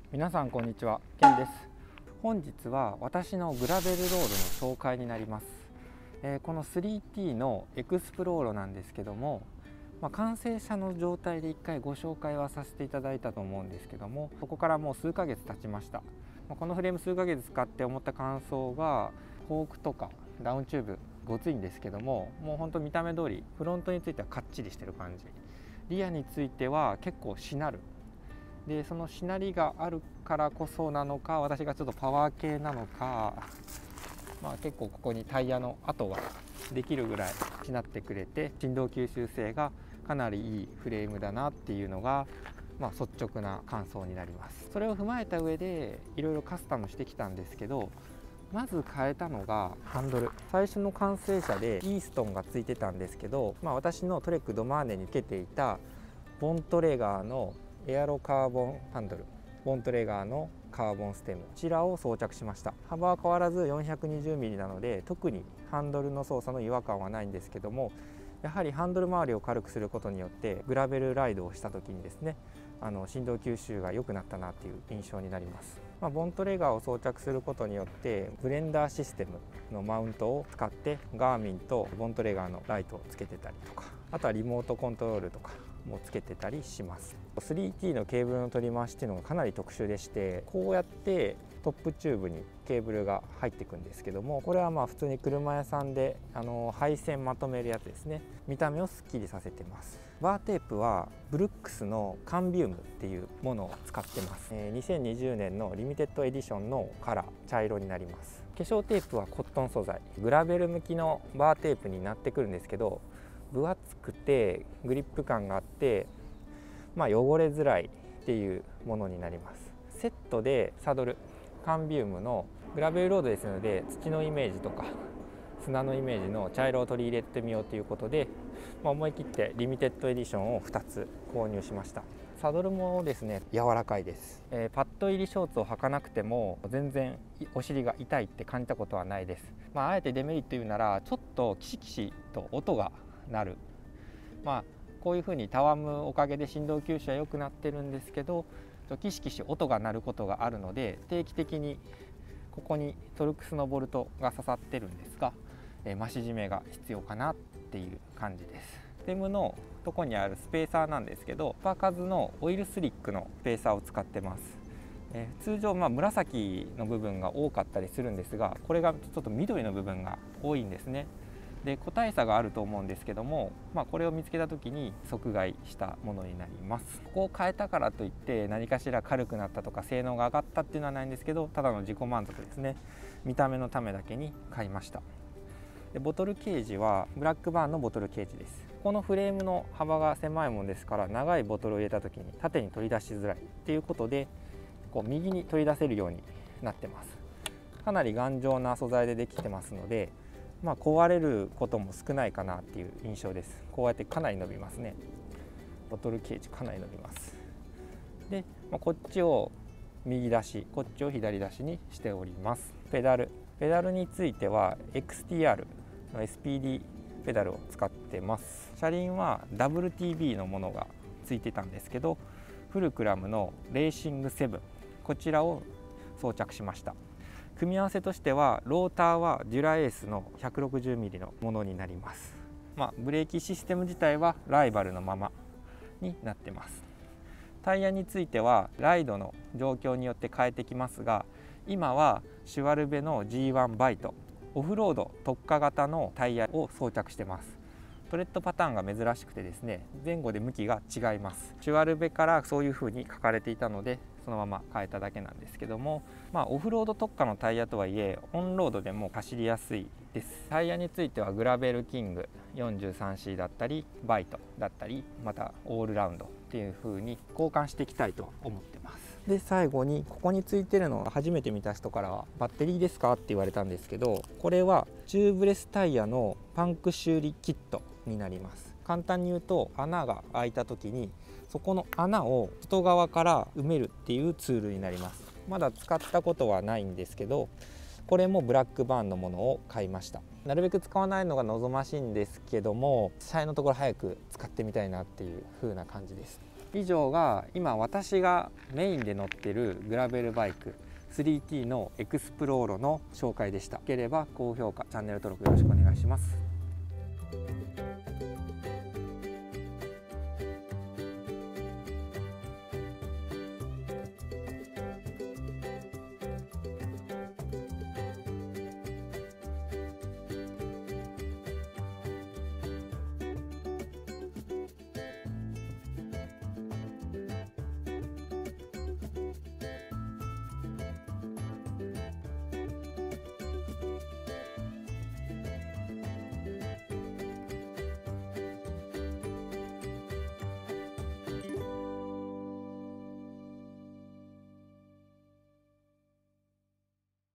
皆さんこんにちは、ケンです。本日は私のグラベルロードの紹介になります。この 3T のエクスプローロなんですけども、完成車の状態で1回ご紹介はさせていただいたと思うんですけども、そこからもう数ヶ月経ちました。このフレーム数ヶ月使って思った感想が、フォークとかダウンチューブごついんですけども、もうほんと見た目通りフロントについてはかっちりしてる感じ、リアについては結構しなるで、そのしなりがあるからこそなのか、私がちょっとパワー系なのか、結構ここにタイヤの跡ができるぐらいしなってくれて、振動吸収性がかなりいいフレームだなっていうのが、率直な感想になります。それを踏まえた上でいろいろカスタムしてきたんですけど、まず変えたのがハンドル。最初の完成車でイーストンがついてたんですけど、私のトレックドマーネにつけていたボントレガーのエアロカーボンハンドル、ボントレガーのカーボンステム、こちらを装着しました。幅は変わらず 420mm なので、特にハンドルの操作の違和感はないんですけども、やはりハンドル周りを軽くすることによってグラベルライドをした時にですね、振動吸収が良くなったなっていう印象になります。ボントレガーを装着することによってブレンダーシステムのマウントを使ってガーミンとボントレガーのライトをつけてたりとか、あとはリモートコントロールとかもつけてたりします。 3T のケーブルの取り回しっていうのがかなり特殊でして、こうやってトップチューブにケーブルが入っていくんですけども、これは普通に車屋さんで配線まとめるやつですね。見た目をすっきりさせてます。バーテープはブルックスのカンビウムっていうものを使ってます。2020年のリミテッドエディションのカラー茶色になります。化粧テープはコットン素材、グラベル向きのバーテープになってくるんですけど、分厚くてグリップ感があって、汚れづらいっていうものになります。セットでサドル、カンビウムのグラベルロードですので、土のイメージとか砂のイメージの茶色を取り入れてみようということで、思い切ってリミテッドエディションを2つ購入しました。サドルもですね、柔らかいです。パッド入りショーツを履かなくても全然お尻が痛いって感じたことはないです。あえてデメリット言うなら、ちょっとキシキシと音が鳴る。こういうふうにたわむおかげで振動吸収は良くなってるんですけど、キシキシ音が鳴ることがあるので、定期的にここにトルクスのボルトが刺さってるんですが、増し締めが必要かなっていう感じです。ステムのとこにあるスペーサーなんですけど、パーカズのオイルスリックのスペーサーを使ってます。通常紫の部分が多かったりするんですが、これがちょっと緑の部分が多いんですね。で、個体差があると思うんですけども、これを見つけた時に即買いしたものになります。ここを変えたからといって何かしら軽くなったとか性能が上がったっていうのはないんですけど、ただの自己満足ですね。見た目のためだけに買いました。で、ボトルケージはブラックバーンのボトルケージです。このフレームの幅が狭いものですから、長いボトルを入れた時に縦に取り出しづらいっていうことで、右に取り出せるようになってます。かなり頑丈な素材でできてますので、壊れることも少ないかなっていう印象です。こうやってかなり伸びますね。ボトルケージかなり伸びます。で、こっちを右出し、こっちを左出しにしております。ペダルについては XTR の SPD ペダルを使ってます。車輪は WTB のものがついてたんですけど、フルクラムのレーシング7、こちらを装着しました。組み合わせとしては、ローターはデュラエースの 160mm のものになります。ブレーキシステム自体はライバルのままになってます。タイヤについてはライドの状況によって変えてきますが、今はシュワルベの G1 バイトオフロード特化型のタイヤを装着してます。トレッドパターンが珍しくてですね、前後で向きが違います。シュワルベからそういう風に書かれていたので、そのまま変えただけなんですけども、オフロード特化のタイヤとはいえ、オンロードでも走りやすいです。タイヤについてはグラベルキング 43C だったりバイトだったり、またオールラウンドっていう風に交換していきたいと思ってます。で、最後にここについてるのを初めて見た人からはバッテリーですかって言われたんですけど、これはチューブレスタイヤのパンク修理キットになります。簡単に言うと、穴が開いた時にそこの穴を外側から埋めるっていうツールになります。まだ使ったことはないんですけど、これもブラックバーンのものを買いました。なるべく使わないのが望ましいんですけども、実際のところ早く使ってみたいなっていう風な感じです。 以上が今私がメインで乗ってるグラベルバイク 3T のエクスプローロの紹介でした。よければ高評価、チャンネル登録よろしくお願いします。